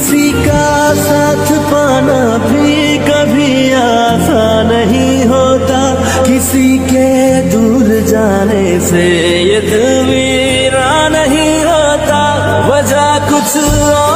किसी का साथ पाना भी कभी आसान नहीं होता, किसी के दूर जाने से ये दिल मेरा नहीं होता, वजह कुछ और